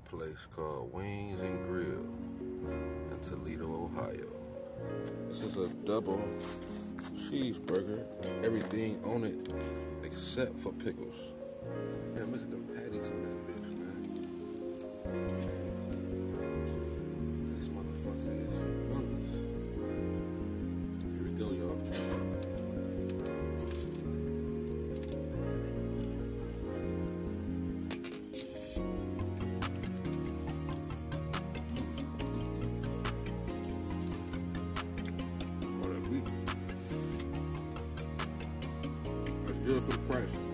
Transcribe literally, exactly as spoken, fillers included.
place called Wings and Grill in Toledo, Ohio. This is a double cheeseburger. Everything on it except for pickles. Man, look at them patties in that bitch, man. This motherfucker is humongous. Here we go, y'all. That's good for the price.